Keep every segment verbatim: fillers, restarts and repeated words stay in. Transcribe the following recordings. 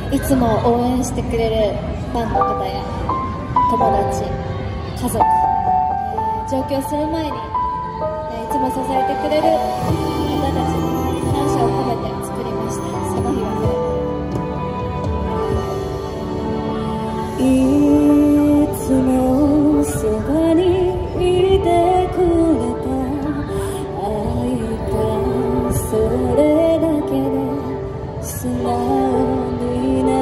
いつも応援してくれるファンの方や友達、家族、えー、上京する前に、えー、いつも支えてくれる方たちに感謝を込めて作りました。その日はいつもそばにいてくれた愛がそれだけで素直にな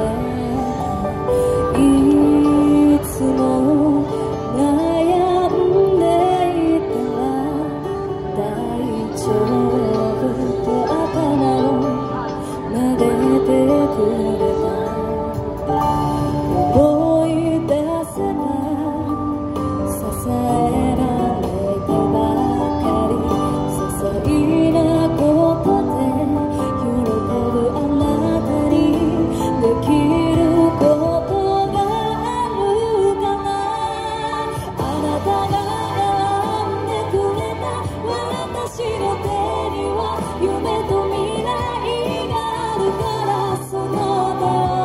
れ、いつも悩んでいたら大丈夫と頭を撫でてくれた。思い出せば支えられてばかり、些細なことで喜ぶあなたにできることがあるかな。あなたが選んでくれた私の手には夢と未来があるから、その手を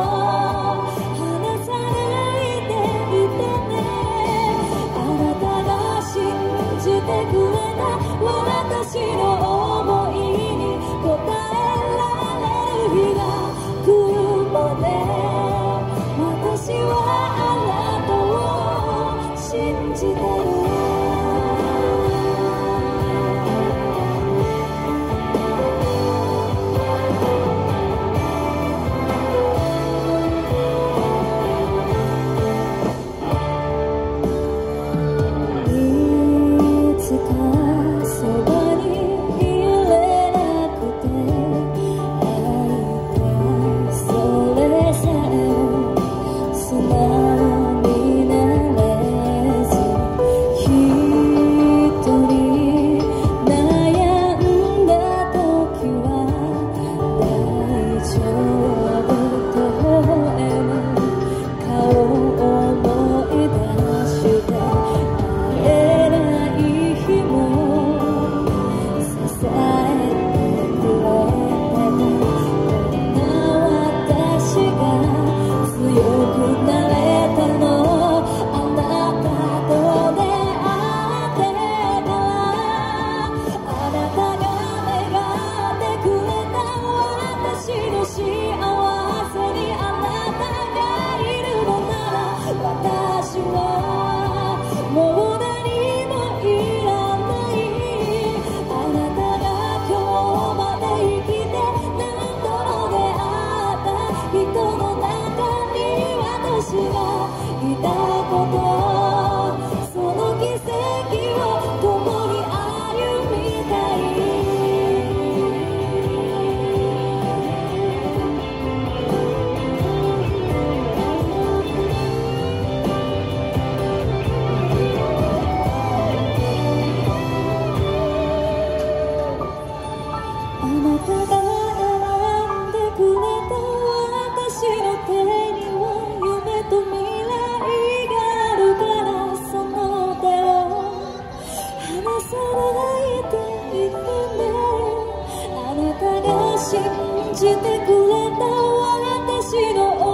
私の想いに応えられる日が来るまで、私はあなたを信じてる。信じてくれた私の